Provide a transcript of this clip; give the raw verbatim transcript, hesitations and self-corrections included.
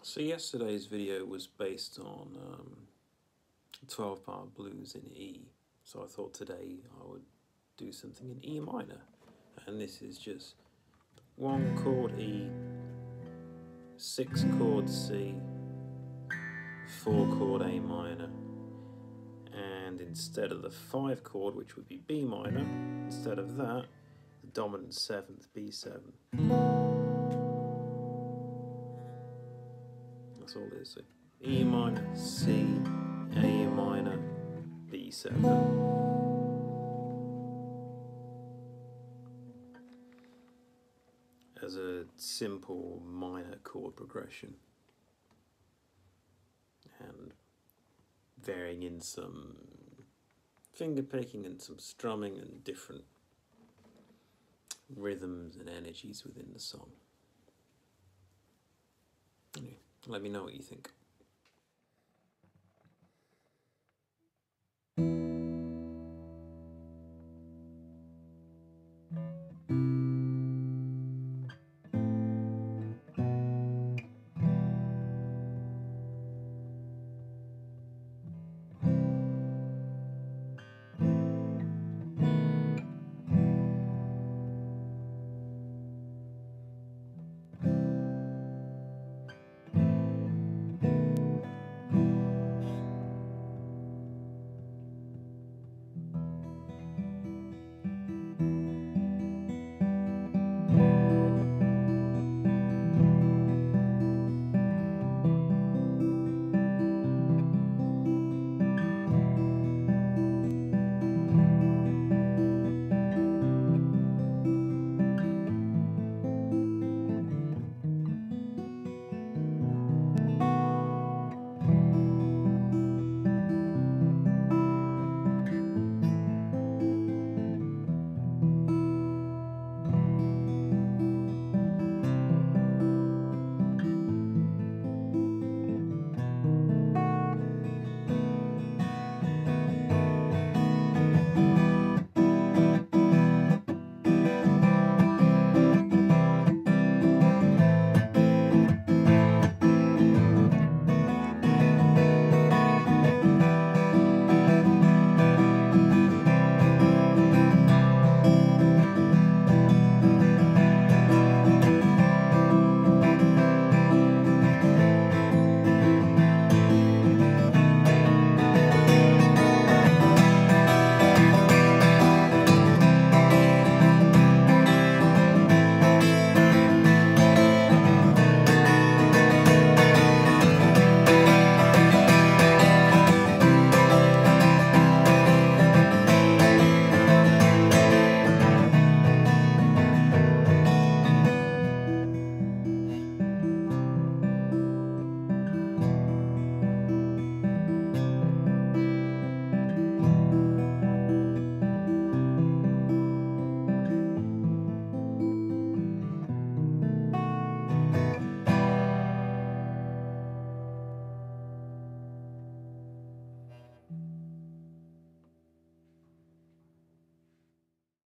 So yesterday's video was based on um, twelve bar blues in E. So I thought today I would do something in E minor. And this is just one chord E, six chord C, four chord A minor. And instead of the five chord, which would be B minor, instead of that, the dominant seventh, B seven. That's all it is. So E minor, C, A minor, B seven. As a simple minor chord progression. And varying in some finger picking and some strumming and different rhythms and energies within the song. Anyway, let me know what you think.